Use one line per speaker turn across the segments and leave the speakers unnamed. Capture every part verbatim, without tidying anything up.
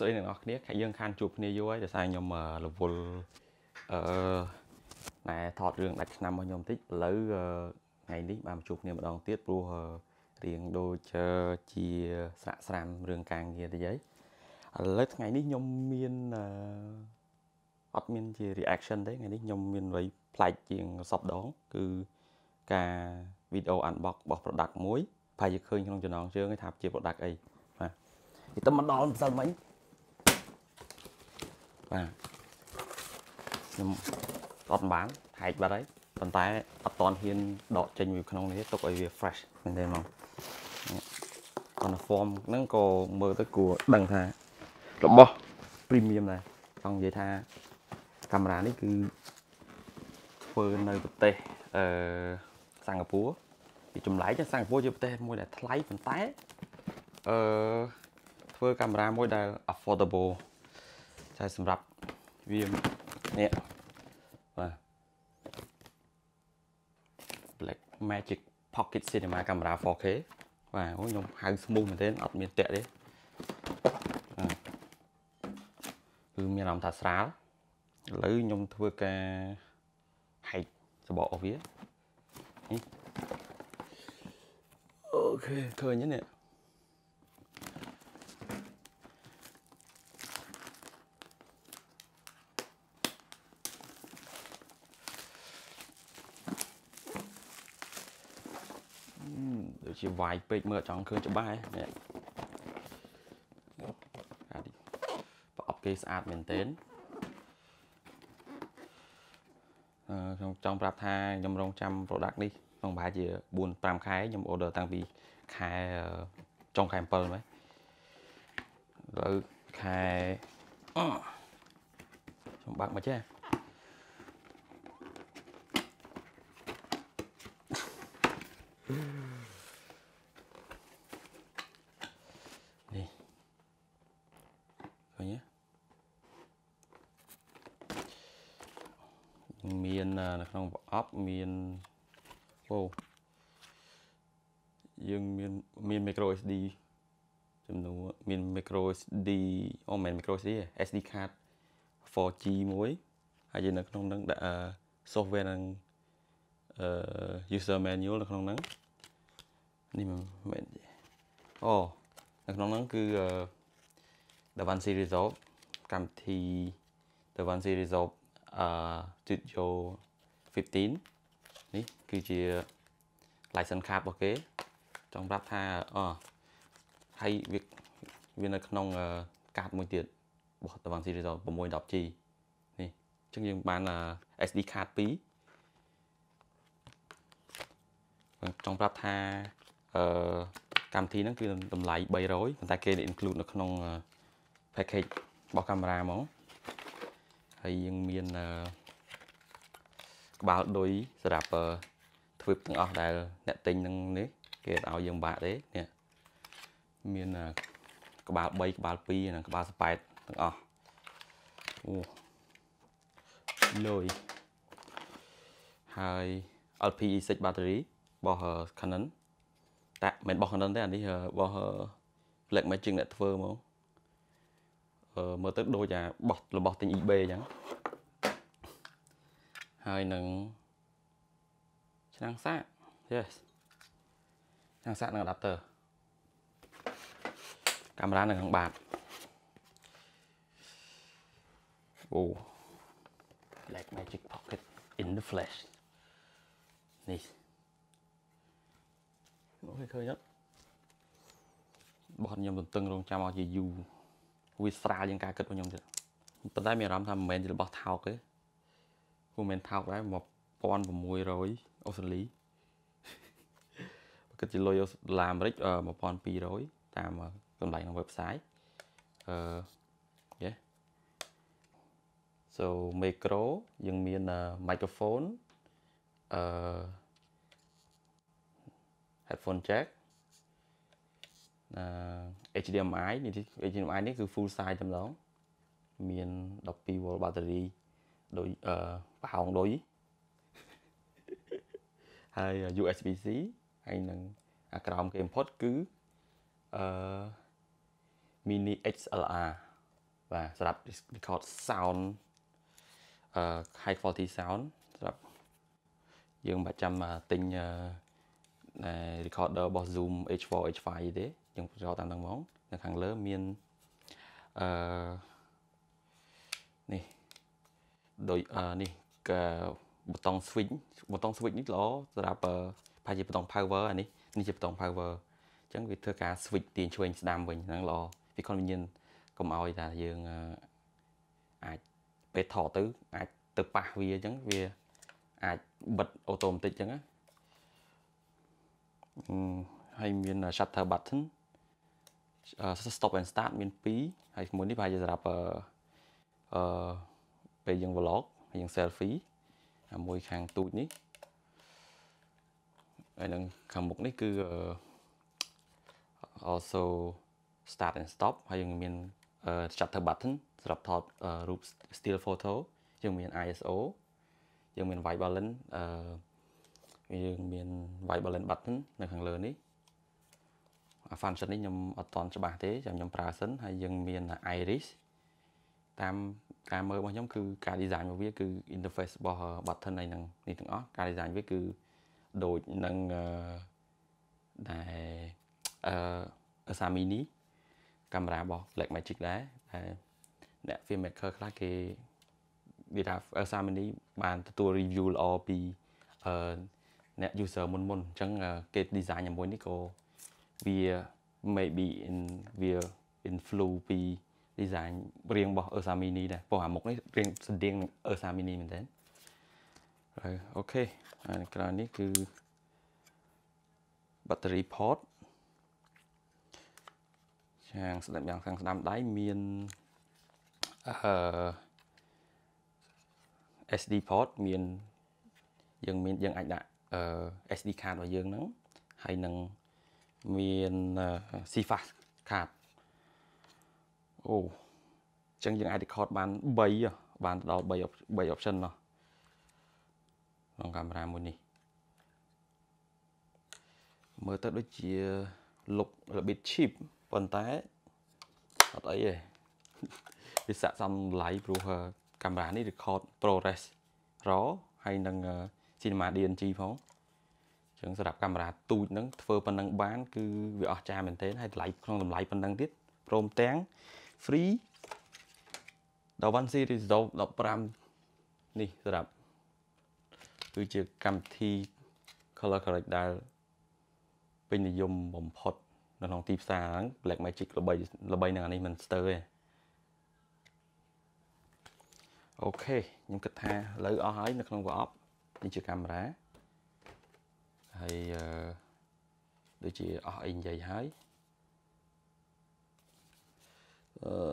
ស្អីទាំងអស់គ្នាយើងខានជួបគ្នាយូរហើយដោយសារខ្ញុំរវល់អឺណែថតរឿងដាច់ឆ្នាំរបស់ខ្ញុំតិចឥឡូវថ្ងៃនេះបានជួបគ្នាម្ដងទៀតព្រោះរៀងដូចជាស្រាក់ស្រាំរឿងការងារតិចហើយឥឡូវថ្ងៃនេះខ្ញុំមានអត់មានជា reaction ទេថ្ងៃនេះខ្ញុំមានអ្វីប្លែកជាងសពដងគឺការវីដេអូ unbox របស់ product មួយប្រហែលជាឃើញក្នុងចំណងជើងថាជា product អីបាទពីទៅមកដល់ម្សិលមិញបាទខ្ញុំអត់បានហែកបាត់ហើយប៉ុន្តែអត់តន់ហ៊ានដកចេញពីក្នុងនេះទុកឲ្យវា fresh មែនទេហ្មងcòn form ហ្នឹងក៏មើលទៅគួរដឹងថារបស់ premium ដែរចង់និយាយថាកាមេរ៉ានេះគឺធ្វើនៅប្រទេសអឺសិង្ហបុរីពីចម្លែកសិង្ហបុរីជាប្រទេសមួយដែលថ្លៃប៉ុន្តែអឺធ្វើកាមេរ៉ាមួយដែល affordable តែសម្រាប់វានេះបាទ Black Magic Pocket Cinema Camera ហ្វ័រ ខេ បាទខ្ញុំហៅ smooth មែនទេអត់មានតាក់ទេគឺមានអារម្មណ៍ថាស្រាលឥឡូវខ្ញុំធ្វើការហែកសបកអស់វាអូខេឃើញទេនេះដូចជាវាយពេកមើលចង់ឃើញច្បាស់ហ៎នេះប្រអប់គេស្អាតមែនទែនអឺខ្ញុំចង់ប្រាប់ថាខ្ញុំរងចាំ product នេះក្នុងប្រហែលជាbốn fiveខែខ្ញុំ order តាំងពីខែចុងខែsevenហ្នឹងឥឡូវខែខ្ញុំបើកមកចេះនេះឃើញទេមាននៅក្នុងប្រអប់មានអូយើងមានមាន micro SD ចំនួនមាន micro SD អូមិនមែន micro SD ទេ ét đê card four G មួយហើយនៅក្នុងហ្នឹងដាក់ software និង user manual នៅក្នុងហ្នឹងនេះមិនមែនអូនៅក្នុងហ្នឹងគឺ DaVinci Resolve កម្មវិធី DaVinci Resolve Studio fifteen នេះគឺជា license card របស់គេចង់ប្រាប់ថាអូហើយវាវានៅក្នុងកាតមួយទៀតរបស់ DaVinci Resolve six ten G នេះអញ្ចឹងយើងបាន ét đê card twoចង់ប្រាប់ថាអឺកម្មវិធីហ្នឹងគឺតម្លៃthree hundredប៉ុន្តែគេ include នៅក្នុង package របស់កាមេរ៉ាហ្មងហើយយើងមានក្បាលឌុយសម្រាប់ធ្វើទាំងអស់ដែលអ្នកទិញនឹងនេះគេឲ្យយើងបាក់ទេនេះមានក្បាលthreeក្បាលtwoនិងក្បាលeightទាំងអស់អូលុយហើយ แอล พี อี six battery របស់ Canon តែមិនរបស់ Canon ទេអានេះរបស់ Black Magic អ្នកធ្វើហ្មងអឺមើលទៅដូចអាបោះរបស់ទិញ eBay អញ្ចឹងហើយនឹងឆ្នាំងសាក yes ឆ្នាំងសាកនឹង adapter កាមេរ៉ានៅខាងបាតអូ Black Magic Pocket in the flesh នេះអូឃើញអត់បោះខ្ញុំទន្ទឹងរង់ចាំឲ្យជាយូរវាស្រាលជាងការគិតរបស់ខ្ញុំទៀតប៉ុន្តែមានអារម្មណ៍ថាមិនមែនជារបស់ថោកទេព្រោះមិនថោកដែរone thousand six hundredអូស្ត្រាលីបើគិតជាលុយដុល្លារអាមេរិកone thousand two hundredតាមតម្លៃក្នុង website អឺ yeah so micro យើងមាន microphone អឺ headphone jack អឺ H D M I នេះ H D M I នេះគឺ full size តែម្ដងមានtwelve volt battery ដូចអឺប្រហោងដូចហើយ U S B C ហើយនឹងអាក្រោមគេ input គឺអឺ mini X L R vàสำหรับ record sound uh, high quality sound สำหรับយើងមិនបាច់ចាំទិញ recorder របស់ Zoom H four H five ទេយើងប្រើតាមហ្នឹងហ្មងនៅខាងលើមានអឺនេះដោយនេះកាប៊ូតុង switch ប៊ូតុង switch នេះល្អសម្រាប់ប្រហែលជាប៊ូតុង power អានេះនេះជាប៊ូតុង power អញ្ចឹងវាធ្វើការ switch ទាញឆ្វេងស្ដាំវិញហ្នឹងល្អវា convenient កុំឲ្យតែយើងអាចពេលថតទៅអាចទៅប៉ះវាអញ្ចឹងវាអាចបិទអូតូម៉ាទិកអញ្ចឹងណាហើយមាន shutter button stop and start មានពីរហើយមួយនេះប្រហែលជាសម្រាប់អឺអឺពេលយើង vlog ហើយយើង selfie ហើយមួយខាងទូចនេះហើយនឹងខាងមុខនេះគឺ also start and stop ហើយយើងមាន shutter button សម្រាប់ថតរូប still photo យើងមាន I S O យើងមាន white balance អឺយើងមាន white balance button នៅខាងលើនេះអា function នេះខ្ញុំអត់តន់ច្បាស់ទេចាំខ្ញុំប្រើសិនហើយយើងមាន iris តាមការមើលរបស់ខ្ញុំគឺការ design របស់វាគឺ interface របស់ button này នឹងនេះទាំងអស់ការ design វាគឺដូចនឹងដែលអឺ Ursa Mini កាមេរ៉ារបស់ Blackmagic ដែរតែអ្នក filmmaker ខ្លះគេវាថា Ursa Mini បានទទួល review ល្អពីអឺអ្នក user មុនមុនអញ្ចឹងគេ design ជាមួយនេះក៏វា maybe in វា influence ពី design រៀងរបស់ Ursa Mini ដែរព្រោះអាមុខនេះរៀងស្តៀងនឹង Ursa Mini មែនតើហើយអូខេហើយក្រោយនេះគឺ battery port ខាងស្ដាំយ៉ាងខាងស្ដាំដៃមានអឺ S D port មានយើងមានយើងអាចដាក់អឺ S D card របស់យើងហ្នឹងហើយនឹងមាន C F A S card អូអញ្ចឹងយើងអាច record បាន3បានដល់3 option ណោះក្នុងកាមេរ៉ាមួយនេះមើលទៅដូចជា look របៀប cheap ប៉ុន្តែអត់អីទេវាស័ក្តិសមតម្លៃព្រោះកាមេរ៉ានេះ record ProRes RAW ហើយនឹង Cinema D N G ផងអញ្ចឹងសម្រាប់កាមេរ៉ាទូចហ្នឹងធ្វើប៉ុណ្ណឹងបានគឺវាអស្ចារ្យមែនទែនហើយតម្លៃក្នុងតម្លៃប៉ុណ្ណឹងទៀតព្រមទាំង free DaVinci Resolve ដប់ប្រាំនេះសម្រាប់គឺជាកម្មវិធី color correct ដែលពេញនិយមបំផុតនៅក្នុងទីផ្សារហ្នឹង Blackmagic ល្បីល្បីនឹងអានេះមិនស្ទើរទេអូខេខ្ញុំគិតថាឥឡូវអស់ហើយនៅក្នុងប្រអប់នេះជាកាមេរ៉ាហើយអឺដូចជាអស់អីនិយាយហើយអឺ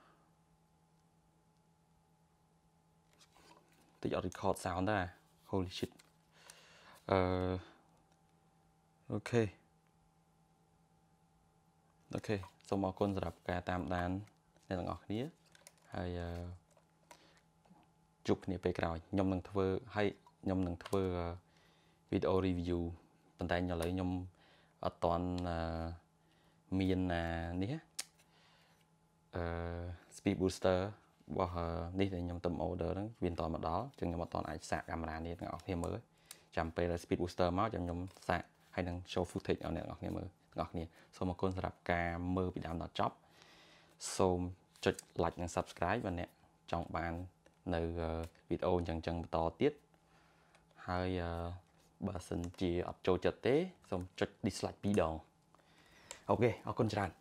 តិចអត់ record sound ដែរ holy shit អឺអូខេអូខេសូមអរគុណសម្រាប់ការតាមដានអ្នកទាំងអស់គ្នាហើយអឺជួបគ្នាពេលក្រោយខ្ញុំនឹងធ្វើហើយខ្ញុំនឹងធ្វើវីដេអូ review ប៉ុន្តែឥឡូវខ្ញុំអត់ទាន់មាននេះអឺ speed booster របស់នេះដែលខ្ញុំទំ order ហ្នឹងវាមិនទាន់មកដល់ចឹងខ្ញុំអត់ទាន់អាចសាកកាមេរ៉ានេះទាំងអស់គ្នាមើលចាំពេល speed booster មកចាំខ្ញុំសាកហើយនឹង show footage ឲ្យអ្នកទាំងអស់គ្នាមើលទាំងអស់គ្នាសូមអរគុណសម្រាប់ការមើលពីដើមដល់ចប់សូមចុច like និង subscribe បើអ្នកចង់បាននៅវីដេអូអញ្ចឹងអញ្ចឹងបន្តទៀតហើយបើសិនជាអត់ចូលចិត្តទេសូមចុច dislike ពីរដងអូខេអរគុណច្រើន